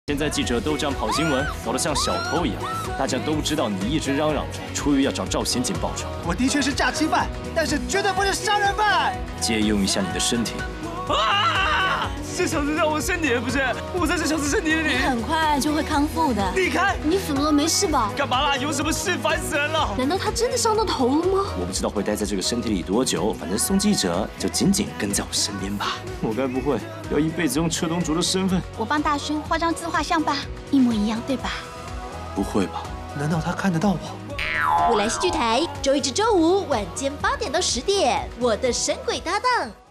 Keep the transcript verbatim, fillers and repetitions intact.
现在记者都这样跑新闻，搞得像小偷一样，大家都知道你一直嚷嚷着出狱要找赵刑警报仇。 我的确是诈欺犯，但是绝对不是杀人犯。 借用一下你的身体。 啊！这小子让我身体不是，我在这小子身体里。 你很快就会康复的。 离开！ 你怎么了？没事吧？ 干嘛啦？有什么事？烦死人了！ 难道他真的伤到头了吗？ 我不知道会待在这个身体里多久，反正宋记者就紧紧跟在我身边吧。我该不会要一辈子用车东竹的身份？ 我帮大勋画张自画像吧，一模一样，对吧？ 不会吧？ 难道他看得到我？ 未来戏剧台，周一至周五晚间八点到十点，我的神鬼搭档